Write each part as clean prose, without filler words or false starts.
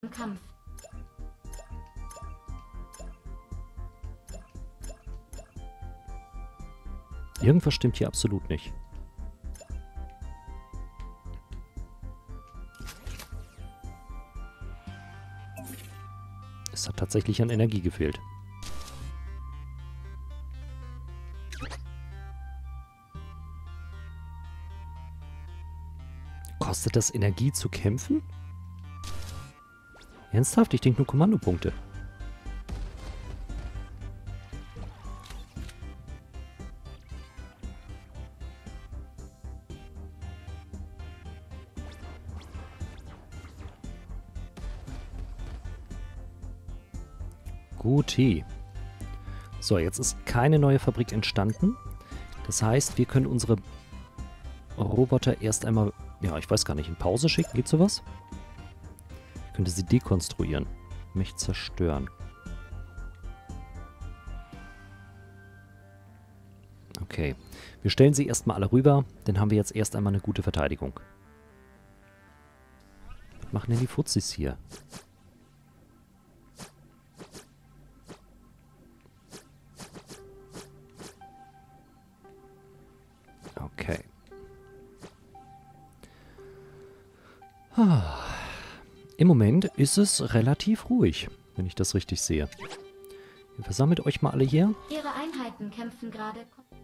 im Kampf. Irgendwas stimmt hier absolut nicht. Es hat tatsächlich an Energie gefehlt. Kostet das Energie zu kämpfen? Ernsthaft? Ich denke nur Kommandopunkte. Guti. So, jetzt ist keine neue Fabrik entstanden. Das heißt, wir können unsere Roboter erst einmal, ja, ich weiß gar nicht, in Pause schicken. Geht sowas? Ich könnte sie dekonstruieren. Mich zerstören. Okay. Wir stellen sie erstmal alle rüber. Dann haben wir jetzt erst einmal eine gute Verteidigung. Was machen denn die Fuzis hier? Okay. Im Moment ist es relativ ruhig, wenn ich das richtig sehe. Ihr versammelt euch mal alle hier. Ihre Einheiten kämpfen gerade.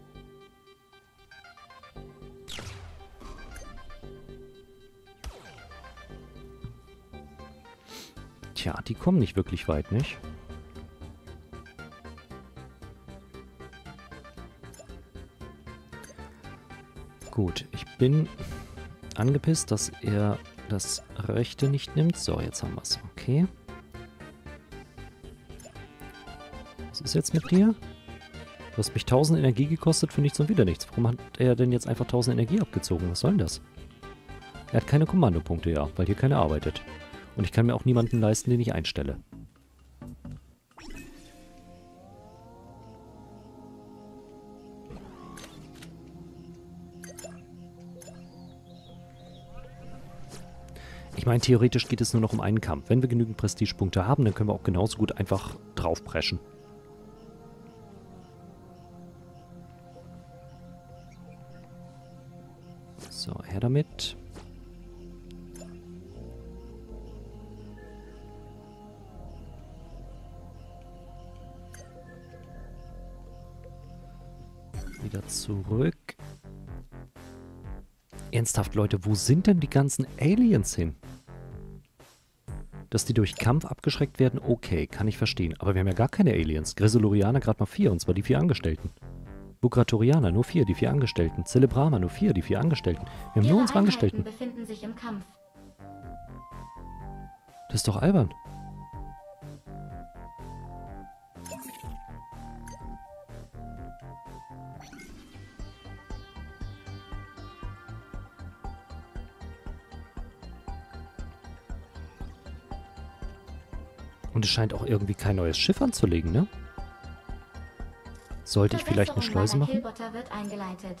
Tja, die kommen nicht wirklich weit, nicht? Gut, ich bin angepisst, dass er das Rechte nicht nimmt. So, jetzt haben wir es. Okay. Was ist jetzt mit dir? Du hast mich 1000 Energie gekostet für nichts und wieder nichts. Warum hat er denn jetzt einfach 1000 Energie abgezogen? Was soll denn das? Er hat keine Kommandopunkte, ja, weil hier keiner arbeitet. Und ich kann mir auch niemanden leisten, den ich einstelle. Ich meine, theoretisch geht es nur noch um einen Kampf. Wenn wir genügend Prestigepunkte haben, dann können wir auch genauso gut einfach draufpreschen. So, her damit. Wieder zurück. Ernsthaft, Leute, wo sind denn die ganzen Aliens hin? Dass die durch Kampf abgeschreckt werden, okay, kann ich verstehen. Aber wir haben ja gar keine Aliens. Gresolorianer gerade mal 4, und zwar die 4 Angestellten. Bugratorianer nur 4, die 4 Angestellten. Celebrama nur 4, die 4 Angestellten. Wir haben nur unsere Angestellten. Befinden sich im Kampf. Das ist doch albern. Und es scheint auch irgendwie kein neues Schiff anzulegen, ne? Sollte ich vielleicht eine Schleuse machen? Killbotter wird eingeleitet.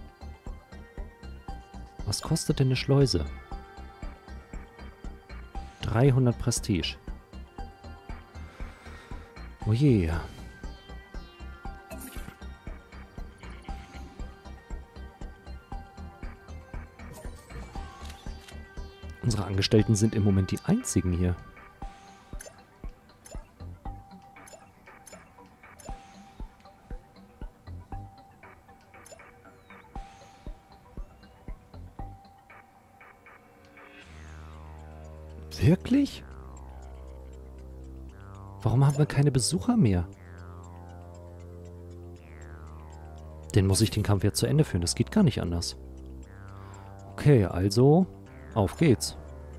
Was kostet denn eine Schleuse? 300 Prestige. Oh je. Unsere Angestellten sind im Moment die einzigen hier. Wirklich? Warum haben wir keine Besucher mehr? Dann muss ich den Kampf jetzt zu Ende führen. Das geht gar nicht anders. Okay, also auf geht's.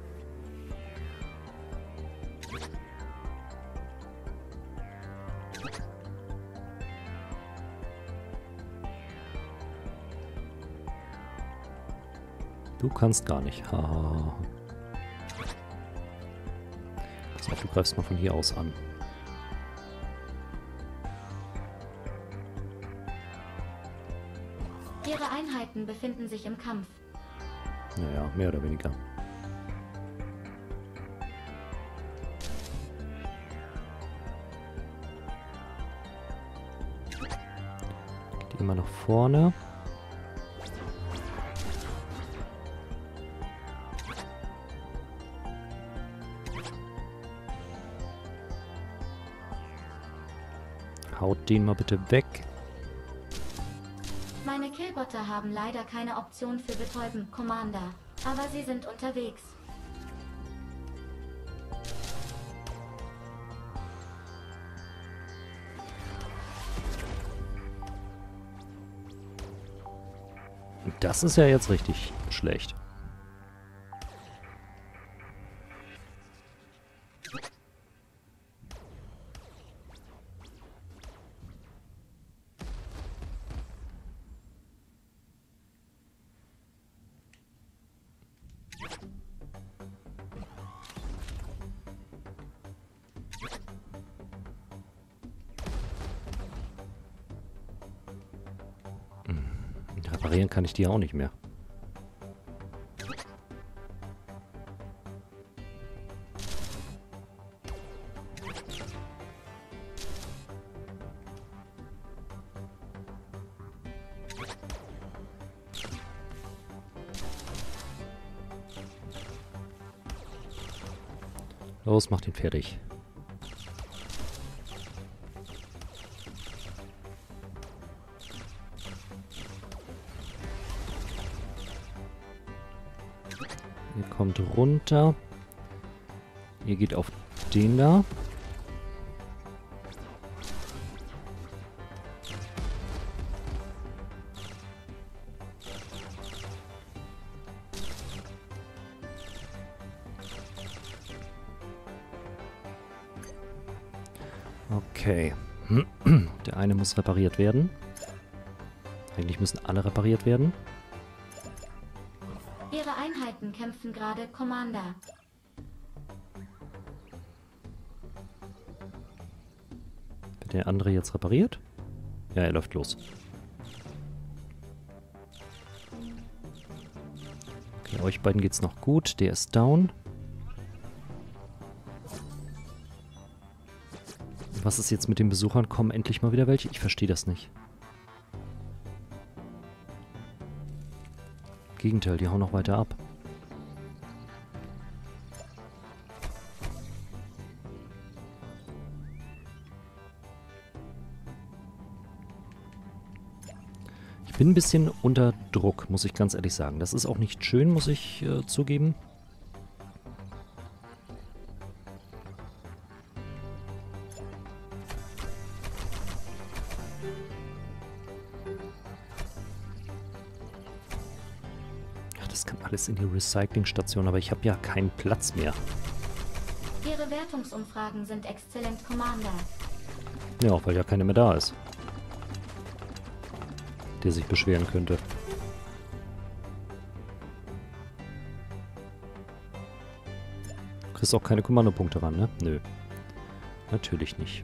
Du kannst gar nicht. Haha. So, du greifst mal von hier aus an. Ihre Einheiten befinden sich im Kampf. Naja, mehr oder weniger. Gehen wir nach vorne. Haut den mal bitte weg. Meine Killbotter haben leider keine Option für Betäuben, Commander. Aber sie sind unterwegs. Das ist ja jetzt richtig schlecht. Reparieren kann ich die auch nicht mehr. Los, mach den fertig. Ihr kommt runter. Ihr geht auf den da. Okay. Der eine muss repariert werden. Eigentlich müssen alle repariert werden. Ihre Einheiten kämpfen gerade, Commander. Wird der andere jetzt repariert? Ja, er läuft los. Okay, euch beiden geht's noch gut. Der ist down. Was ist jetzt mit den Besuchern? Kommen endlich mal wieder welche? Ich verstehe das nicht. Im Gegenteil, die hauen noch weiter ab. Ich bin ein bisschen unter Druck, muss ich ganz ehrlich sagen. Das ist auch nicht schön, muss ich zugeben. Das kann alles in die Recyclingstation, aber ich habe ja keinen Platz mehr. Ihre Wertungsumfragen sind exzellent, Commander. Ja, auch weil ja keiner mehr da ist, der sich beschweren könnte. Du kriegst auch keine Kommandopunkte ran, ne? Nö. Natürlich nicht.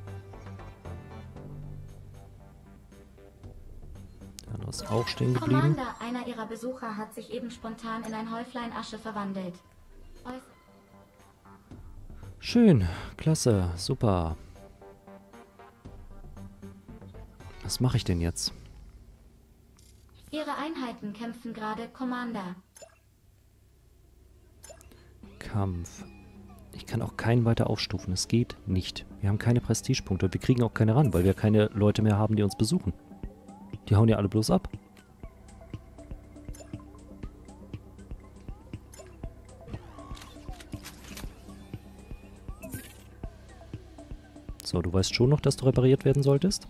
Der ist auch stehen geblieben. Commander, einer Ihrer Besucher hat sich eben spontan in ein Häuflein Asche verwandelt. Schön, klasse, super. Was mache ich denn jetzt? Ihre Einheiten kämpfen gerade, Commander. Kampf. Ich kann auch keinen weiter aufstufen. Es geht nicht. Wir haben keine Prestigepunkte und wir kriegen auch keine ran, weil wir keine Leute mehr haben, die uns besuchen. Die hauen ja alle bloß ab. So, du weißt schon noch, dass du repariert werden solltest?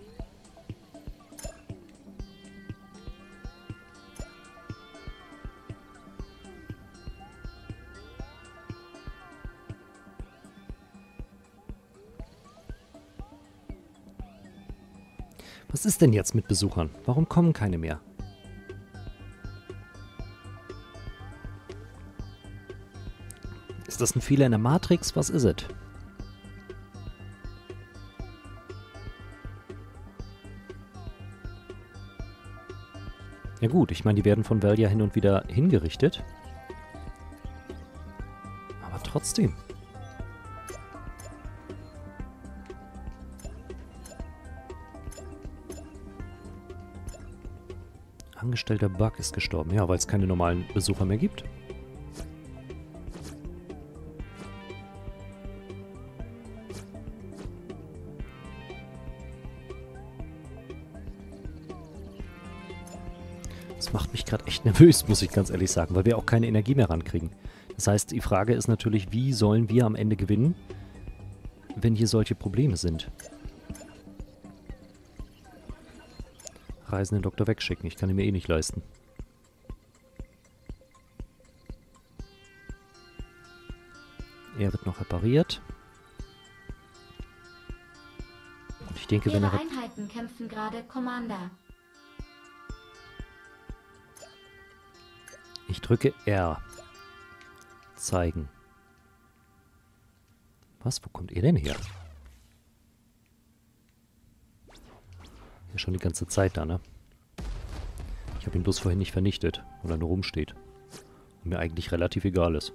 Was ist denn jetzt mit Besuchern? Warum kommen keine mehr? Ist das ein Fehler in der Matrix? Was ist es? Ja gut, ich meine, die werden von Val ja hin und wieder hingerichtet. Aber trotzdem. Angestellter Bug ist gestorben. Ja, weil es keine normalen Besucher mehr gibt. Das macht mich gerade echt nervös, muss ich ganz ehrlich sagen, weil wir auch keine Energie mehr rankriegen. Das heißt, die Frage ist natürlich, wie sollen wir am Ende gewinnen, wenn hier solche Probleme sind? Reisenden Doktor wegschicken, ich kann ihn mir eh nicht leisten. Er wird noch repariert. Und ich denke, wenn Ihre er... Einheiten kämpfen gerade, Commander. Ich drücke R. Zeigen. Was? Wo kommt ihr denn her? Ja, schon die ganze Zeit da, ne? Ich habe ihn bloß vorhin nicht vernichtet, weil er nur rumsteht. Und mir eigentlich relativ egal ist.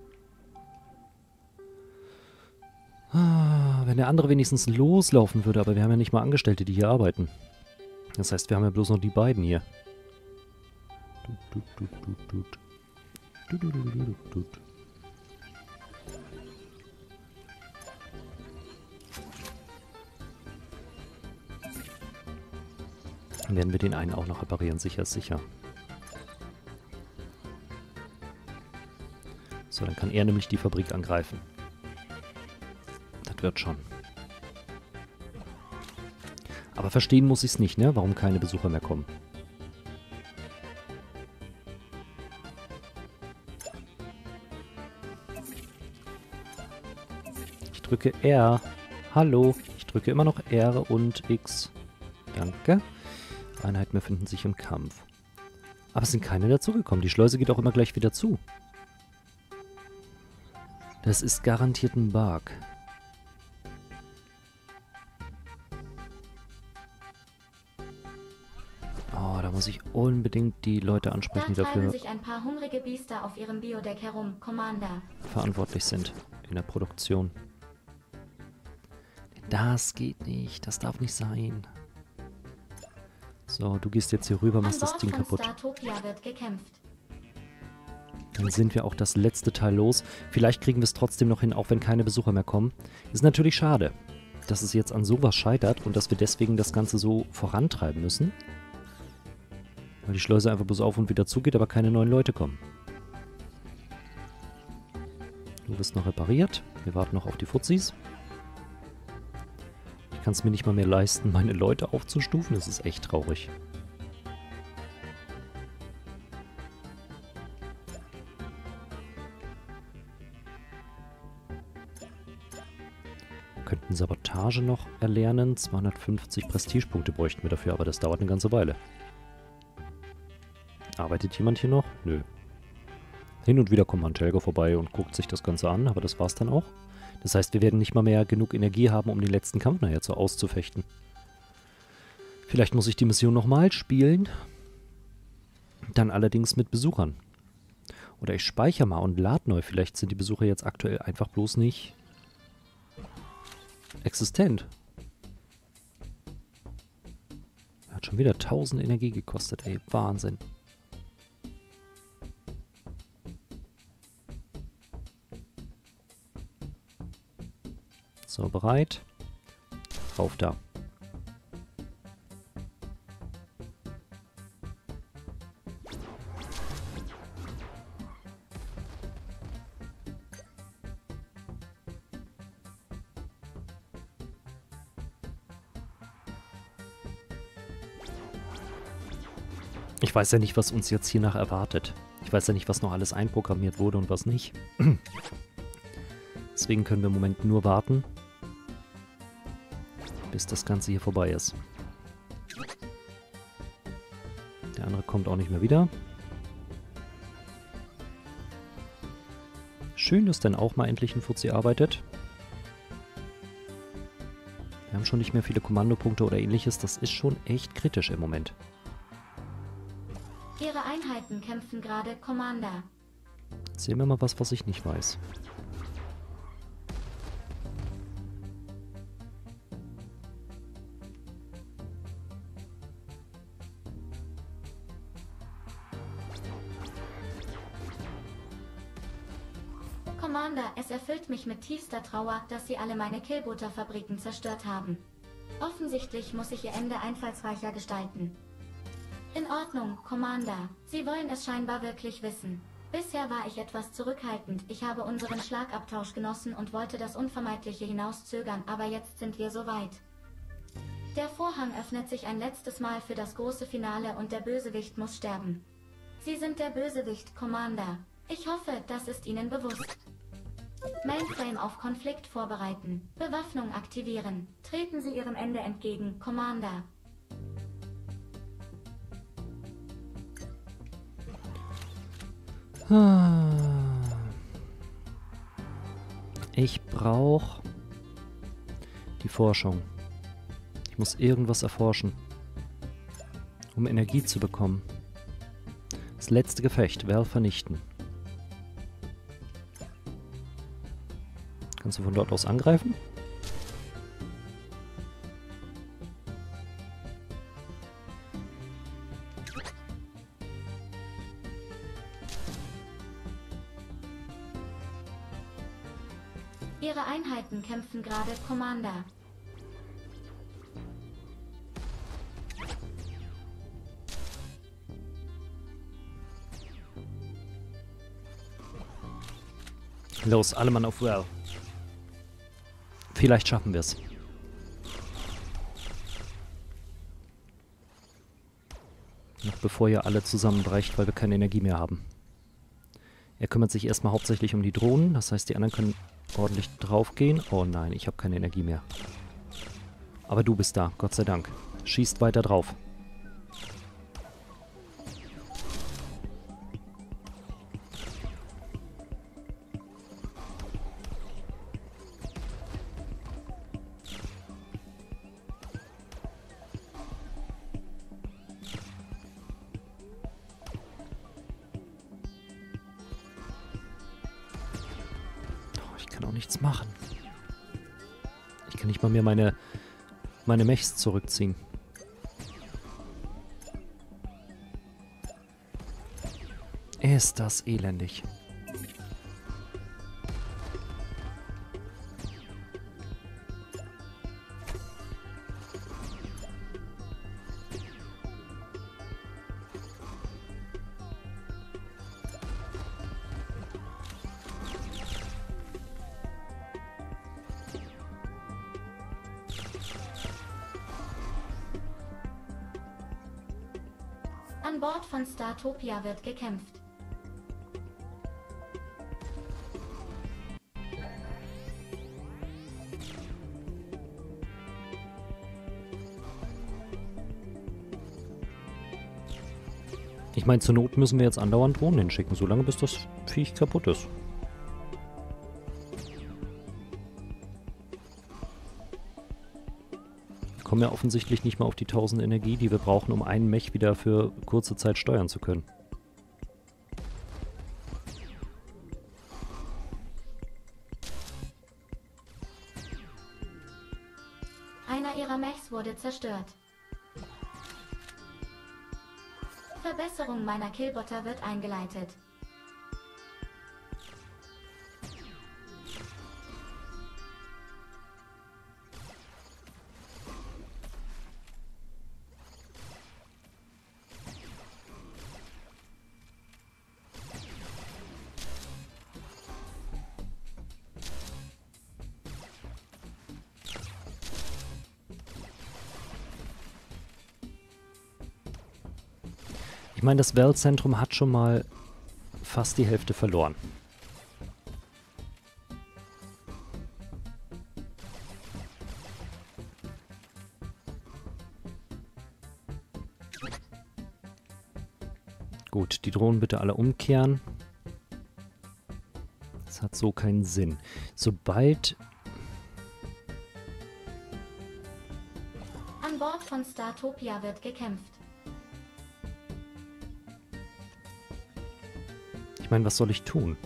Ah, wenn der andere wenigstens loslaufen würde, aber wir haben ja nicht mal Angestellte, die hier arbeiten. Das heißt, wir haben ja bloß noch die beiden hier. Dann werden wir den einen auch noch reparieren, sicher ist sicher. So, dann kann er nämlich die Fabrik angreifen. Das wird schon. Aber verstehen muss ich es nicht, ne? Warum keine Besucher mehr kommen. Ich drücke R. Hallo. Ich drücke immer noch R und X. Danke. Einheiten befinden sich im Kampf. Aber es sind keine dazugekommen. Die Schleuse geht auch immer gleich wieder zu. Das ist garantiert ein Bug. Oh, da muss ich unbedingt die Leute ansprechen, die Da treiben dafür sich ein paar hungrige Biester auf ihrem Biodeck herum, Commander. verantwortlich sind in der Produktion. Das geht nicht. Das darf nicht sein. So, du gehst jetzt hier rüber, machst das Ding kaputt. Startopia wird gekämpft. Dann sind wir auch das letzte Teil los. Vielleicht kriegen wir es trotzdem noch hin, auch wenn keine Besucher mehr kommen. Ist natürlich schade, dass es jetzt an sowas scheitert und dass wir deswegen das Ganze so vorantreiben müssen. Weil die Schleuse einfach bloß auf und wieder zugeht, aber keine neuen Leute kommen. Du bist noch repariert. Wir warten noch auf die Fuzis. Ich kann es mir nicht mal mehr leisten, meine Leute aufzustufen. Das ist echt traurig. Wir könnten Sabotage noch erlernen. 250 Prestigepunkte bräuchten wir dafür, aber das dauert eine ganze Weile. Arbeitet jemand hier noch? Nö. Hin und wieder kommt Mantelgo vorbei und guckt sich das Ganze an, aber das war's dann auch. Das heißt, wir werden nicht mal mehr genug Energie haben, um den letzten Kampf nachher so auszufechten. Vielleicht muss ich die Mission nochmal spielen. Dann allerdings mit Besuchern. Oder ich speichere mal und lade neu. Vielleicht sind die Besucher jetzt aktuell einfach bloß nicht existent. Hat schon wieder 1000 Energie gekostet, ey. Wahnsinn. So, bereit. Auf da. Ich weiß ja nicht, was uns jetzt hiernach erwartet. Ich weiß ja nicht, was noch alles einprogrammiert wurde und was nicht. Deswegen können wir im Moment nur warten, bis das Ganze hier vorbei ist. Der andere kommt auch nicht mehr wieder. Schön, dass dann auch mal endlich ein Fuzzi arbeitet. Wir haben schon nicht mehr viele Kommandopunkte oder ähnliches. Das ist schon echt kritisch im Moment. Ihre Einheiten kämpfen gerade, Commander. Erzähl mir mal was ich nicht weiß. Commander, es erfüllt mich mit tiefster Trauer, dass Sie alle meine Killbutter-Fabriken zerstört haben. Offensichtlich muss ich Ihr Ende einfallsreicher gestalten. In Ordnung, Commander. Sie wollen es scheinbar wirklich wissen. Bisher war ich etwas zurückhaltend. Ich habe unseren Schlagabtausch genossen und wollte das Unvermeidliche hinauszögern, aber jetzt sind wir soweit. Der Vorhang öffnet sich ein letztes Mal für das große Finale und der Bösewicht muss sterben. Sie sind der Bösewicht, Commander. Ich hoffe, das ist Ihnen bewusst. Mainframe auf Konflikt vorbereiten. Bewaffnung aktivieren. Treten Sie Ihrem Ende entgegen, Commander. Ich brauche die Forschung. Ich muss irgendwas erforschen, um Energie zu bekommen. Das letzte Gefecht, Val vernichten. Kannst du von dort aus angreifen? Ihre Einheiten kämpfen gerade, Commander. Los, alle Mann auf Val. Vielleicht schaffen wir es. Noch bevor ihr alle zusammenbrecht, weil wir keine Energie mehr haben. Er kümmert sich erstmal hauptsächlich um die Drohnen, das heißt, die anderen können ordentlich draufgehen. Oh nein, ich habe keine Energie mehr. Aber du bist da, Gott sei Dank. Schießt weiter drauf. Ich kann auch nichts machen. Ich kann nicht mal mehr meine Mechs zurückziehen. Ist das elendig. An Bord von Startopia wird gekämpft. Ich meine, zur Not müssen wir jetzt andauernd Drohnen hinschicken, solange bis das Viech kaputt ist. Wir kommen ja offensichtlich nicht mal auf die 1000 Energie, die wir brauchen, um einen Mech wieder für kurze Zeit steuern zu können. Einer ihrer Mechs wurde zerstört. Verbesserung meiner Killbotter wird eingeleitet. Ich meine, das Val-Zentrum hat schon mal fast die Hälfte verloren. Gut, die Drohnen bitte alle umkehren. Das hat so keinen Sinn. Sobald... An Bord von Startopia wird gekämpft. Ich meine, was soll ich tun?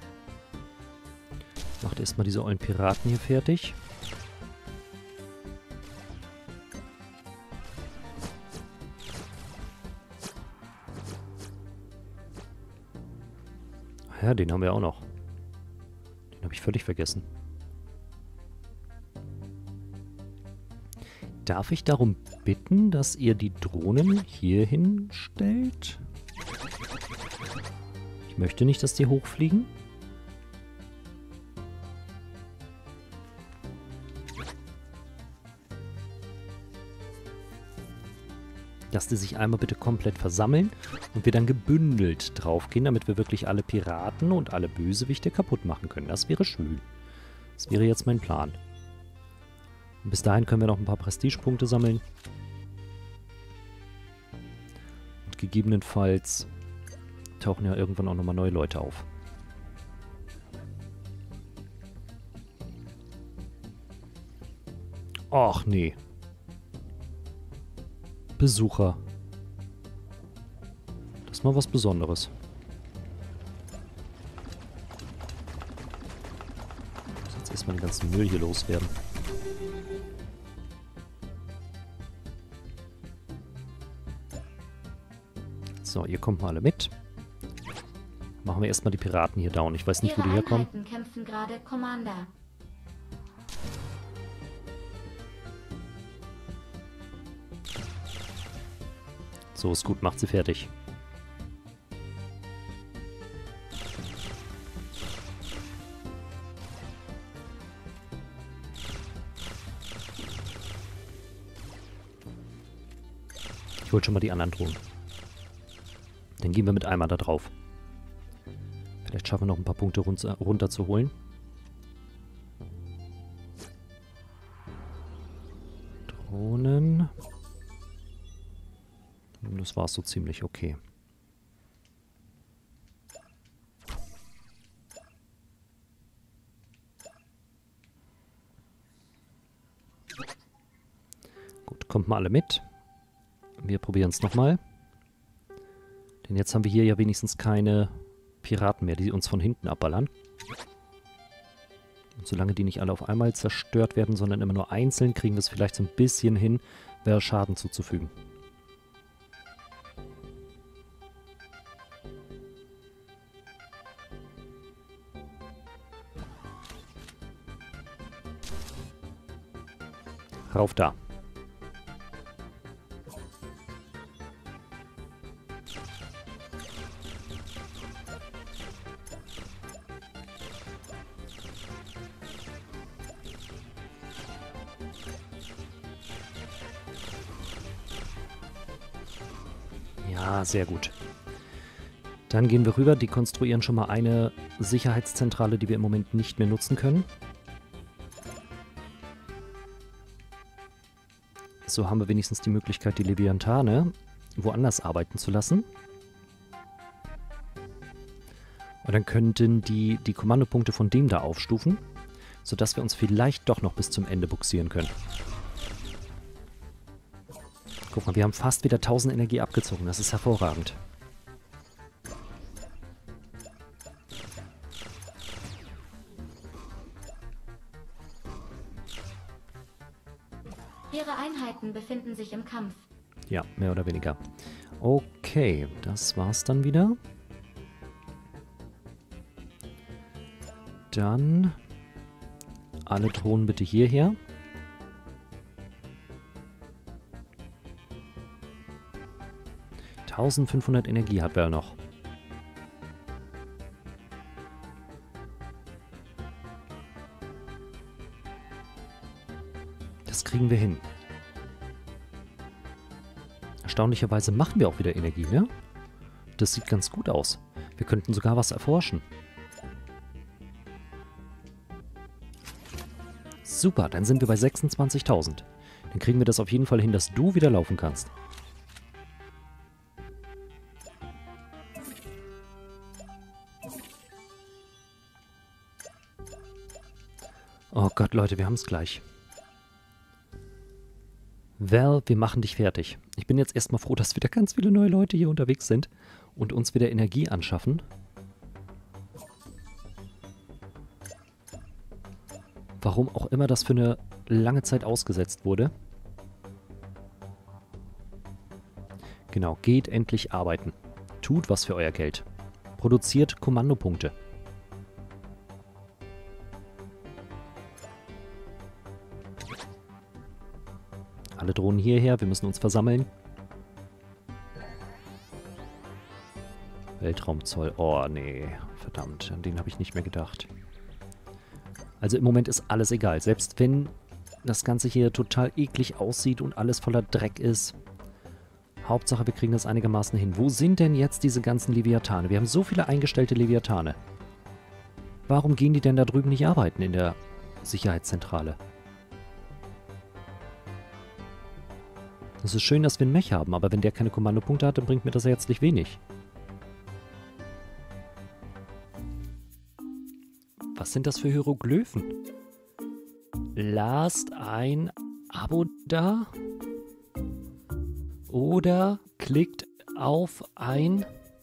Macht erstmal diese ollen Piraten hier fertig. Ja, den haben wir auch noch. Den habe ich völlig vergessen. Darf ich darum bitten, dass ihr die Drohnen hier hinstellt? Ich möchte nicht, dass die hochfliegen. Dass die sich einmal bitte komplett versammeln und wir dann gebündelt draufgehen, damit wir wirklich alle Piraten und alle Bösewichte kaputt machen können. Das wäre schön. Das wäre jetzt mein Plan. Und bis dahin können wir noch ein paar Prestigepunkte sammeln. Und gegebenenfalls tauchen ja irgendwann auch nochmal neue Leute auf. Och nee. Besucher. Das ist mal was Besonderes. Ich muss jetzt erstmal den ganzen Müll hier loswerden. So, ihr kommt mal alle mit. Machen wir erstmal die Piraten hier down. Ich weiß nicht, wo die herkommen. Ihre Einheiten kämpfen gerade, Commander. So, ist gut, macht sie fertig. Ich hol schon mal die anderen Drohnen. Dann gehen wir mit einmal da drauf. Vielleicht schaffen wir noch ein paar Punkte runter zu holen. Drohnen. Das war so ziemlich okay. Gut, kommt mal alle mit. Wir probieren es nochmal. Denn jetzt haben wir hier ja wenigstens keine Piraten mehr, die uns von hinten abballern. Und solange die nicht alle auf einmal zerstört werden, sondern immer nur einzeln, kriegen wir es vielleicht so ein bisschen hin, Schaden zuzufügen. Rauf da. Ja, sehr gut. Dann gehen wir rüber. Die konstruieren schon mal eine Sicherheitszentrale, die wir im Moment nicht mehr nutzen können. So haben wir wenigstens die Möglichkeit, die Leviathane woanders arbeiten zu lassen. Und dann könnten die Kommandopunkte von dem da aufstufen, sodass wir uns vielleicht doch noch bis zum Ende bugsieren können. Guck mal, wir haben fast wieder 1000 Energie abgezogen. Das ist hervorragend. Ihre Einheiten befinden sich im Kampf. Ja, mehr oder weniger. Okay, das war's dann wieder. Dann alle Drohnen bitte hierher. ,500 Energie hat er noch. Das kriegen wir hin. Erstaunlicherweise machen wir auch wieder Energie, ne? Das sieht ganz gut aus. Wir könnten sogar was erforschen. Super, dann sind wir bei 26.000. Dann kriegen wir das auf jeden Fall hin, dass du wieder laufen kannst. Oh Gott, Leute, wir haben es gleich. Val, wir machen dich fertig. Ich bin jetzt erstmal froh, dass wieder ganz viele neue Leute hier unterwegs sind und uns wieder Energie anschaffen. Warum auch immer das für eine lange Zeit ausgesetzt wurde. Genau, geht endlich arbeiten. Tut was für euer Geld. Produziert Kommandopunkte. Alle Drohnen hierher, wir müssen uns versammeln. Weltraumzoll. Oh, nee. Verdammt, an den habe ich nicht mehr gedacht. Also im Moment ist alles egal. Selbst wenn das Ganze hier total eklig aussieht und alles voller Dreck ist. Hauptsache, wir kriegen das einigermaßen hin. Wo sind denn jetzt diese ganzen Leviathane? Wir haben so viele eingestellte Leviathane. Warum gehen die denn da drüben nicht arbeiten in der Sicherheitszentrale? Es ist schön, dass wir einen Mech haben, aber wenn der keine Kommandopunkte hat, dann bringt mir das ja herzlich wenig. Was sind das für Hieroglyphen? Lasst ein Abo da oder klickt auf ein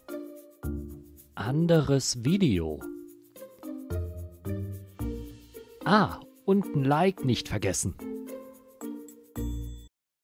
anderes Video. Ah, und ein Like nicht vergessen.